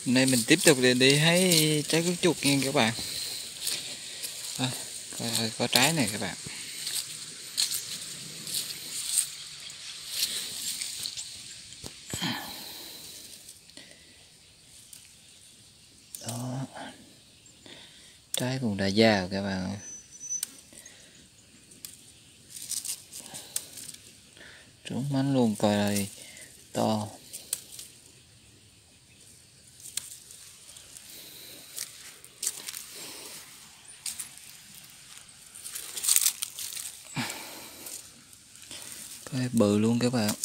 Nay mình tiếp tục đi hái trái cúc chuột nha các bạn. Có trái này các bạn. Đó. Trái cũng đã già rồi các bạn ơi. Trúng mánh luôn, coi đây to. Cái bự luôn các bạn.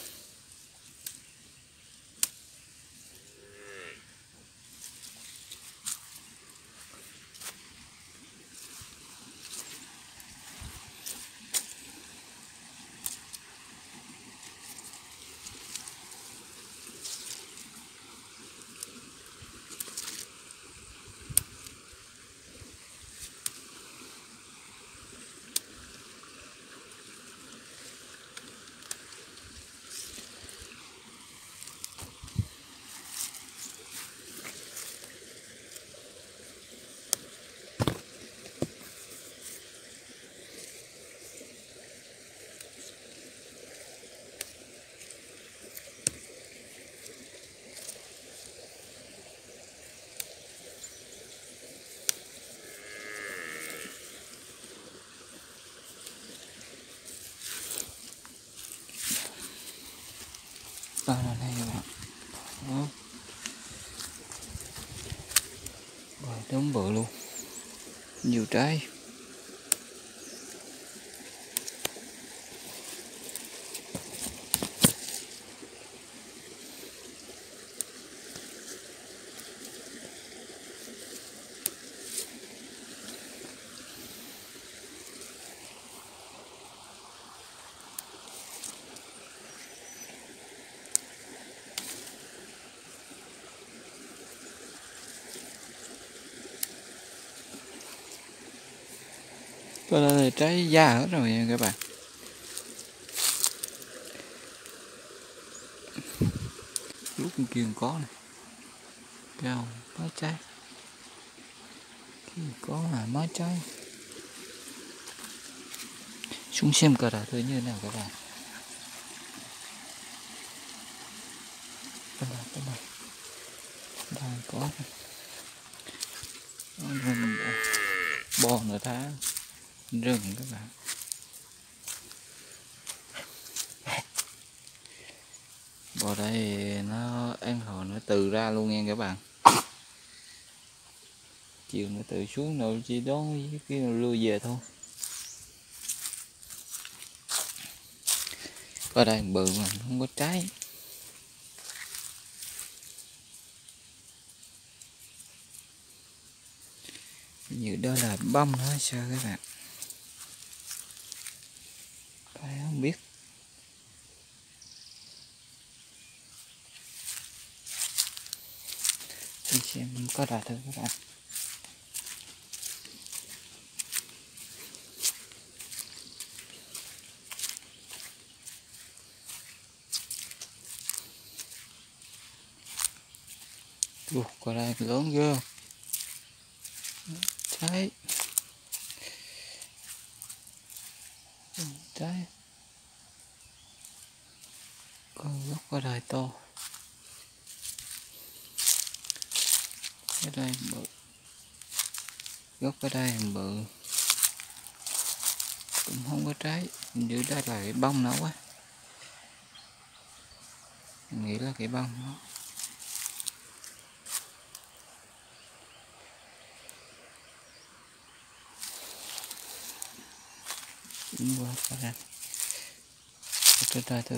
Đó là đây các bạn. Đó. Rồi, đúng bự luôn. Nhiều trái. Coi là trái già hết rồi nha các bạn. Lúc bên kia có này. Thấy không? Mấy trái. Kia có là mấy trái. Xuống xem cờ đà thử như thế nào các bạn. Đây. Đây có này. Rồi mình bò người ta rừng các bạn. Bò đây nó ăn hồi nó từ ra luôn nha các bạn. Chiều nó tự xuống rồi chỉ đón với cái lưu về thôi. Ở đây bự mà không có trái. Như đó là bông nó sao các bạn. Phải không biết. Đi xem có đà thử các bạn. Qua đây lớn ghê. Trái. Trái. Con gốc ở đây to. Ở đây bự. Gốc ở đây bự. Cũng không có trái. Như đây là cái bông nó quá. Mình nghĩ là cái bông nó. Đúng quá cả ra. Cho ra thôi.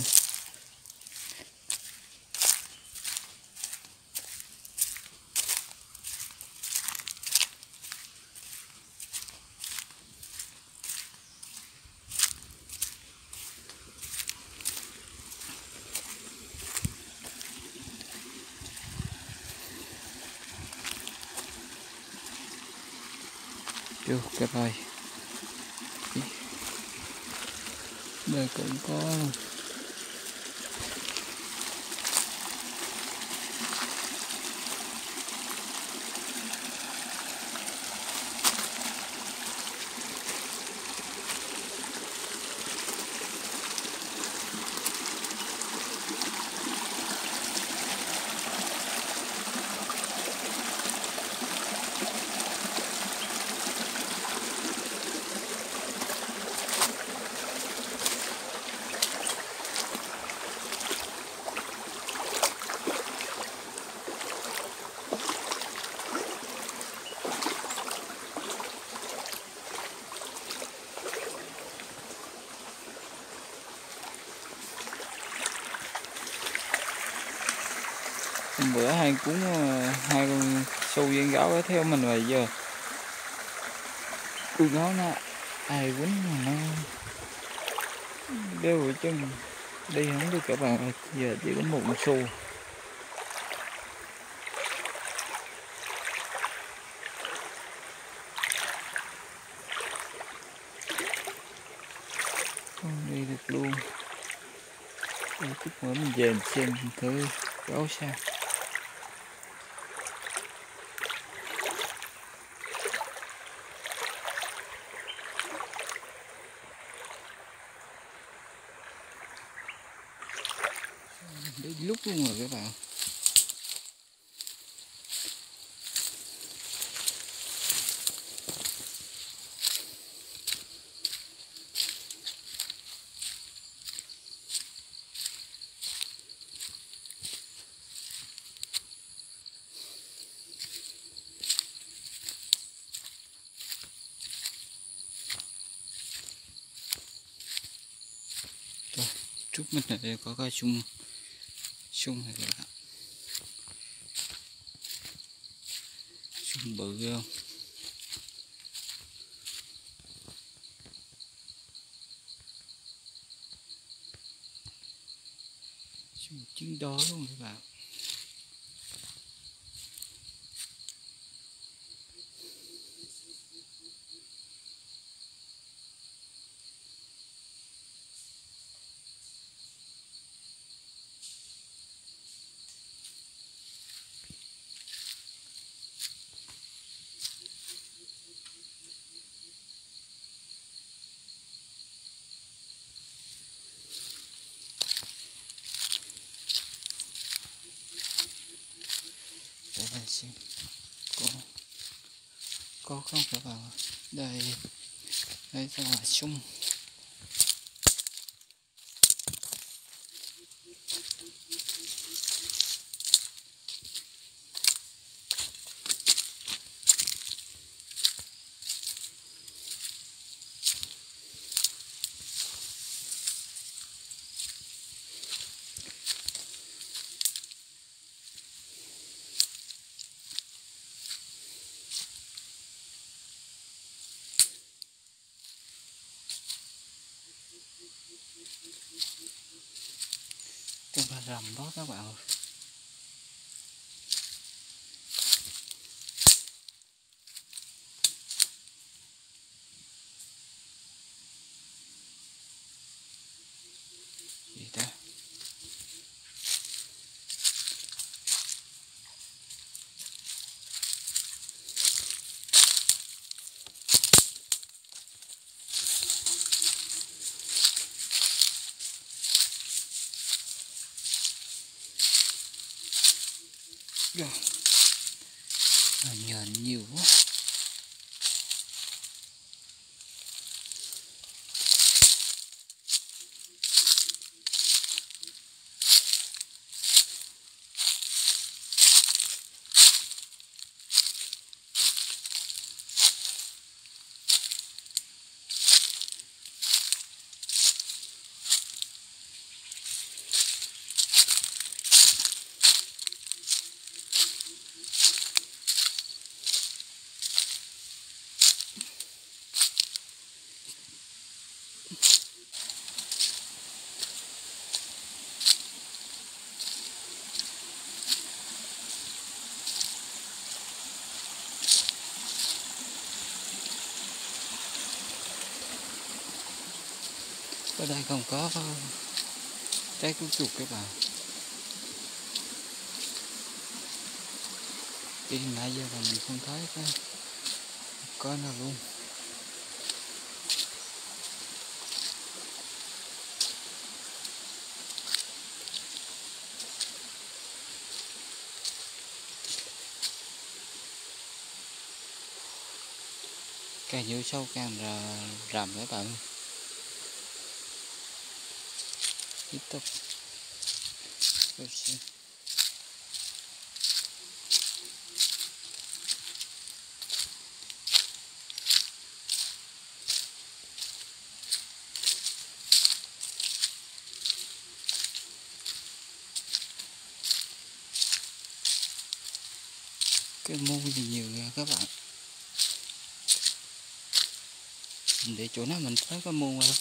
Chưa các ơi. Đây cũng có luôn. bữa hai cuốn hai con sâu viên gấu ấy theo mình rồi giờ con gấu nó ai quýnh mà nó đeo ở chân đi không được các bạn ơi, giờ chỉ có một con sâu. Không đi được luôn. Để chút nữa mình về mình xem thử gấu sao. Đến lúc luôn rồi các bạn. Rồi, trước mình ở đây có cái sung này các bạn. Sung bự không? Sung trứng đó luôn các bạn. Để đây xem có không các bạn. Đây đây là sung. Cái ba rầm đó các bạn ơi. Gì ta? Rồi. Nhện nhiều quá. Ở đây không có trái cứu chuột các bạn. Đi nãy giờ là mình không thấy có nào luôn. Càng vô sâu càng rầm các bạn. Tiếp tục. Cái môn thì nhiều nha các bạn. Để chỗ nào mình thấy cái môn rồi.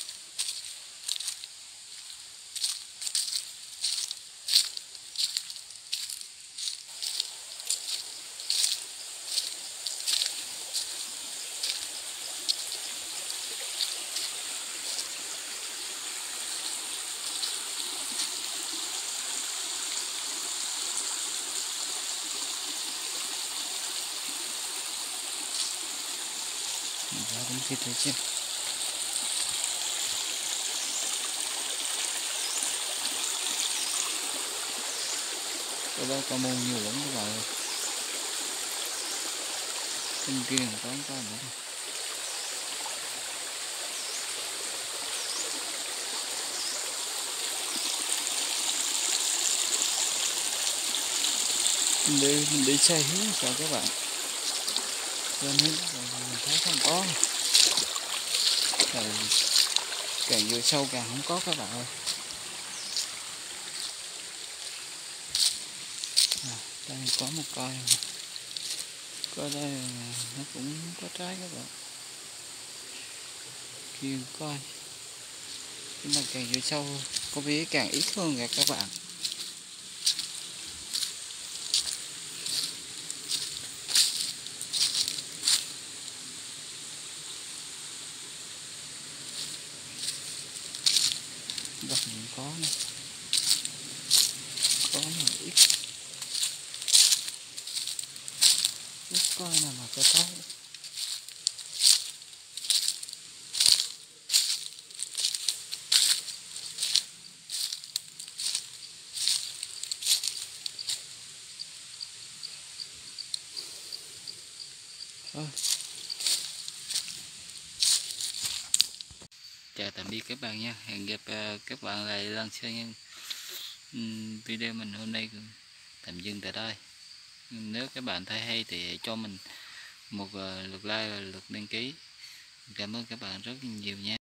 Ra cũng kia thấy chưa. Ở đây có môn nhiều lắm các bạn ơi. Bên kia có nữa. Mình đi xe hết sao các bạn. Cho nên mình thấy không có. Càng vô sâu càng không có các bạn ơi. Đây có một coi. Coi đây nó cũng có trái các bạn. Kia coi. Nhưng mà càng vô sâu có vẻ càng ít hơn kìa các bạn. Đọc những có này. Có mà ít. Ít coi nào mà có trái. Thôi. Chào tạm biệt các bạn nha. Hẹn gặp các bạn lại lần sau nha. Video mình hôm nay tạm dừng tại đây. Nếu các bạn thấy hay thì hãy cho mình một lượt like và lượt đăng ký. Cảm ơn các bạn rất nhiều nha.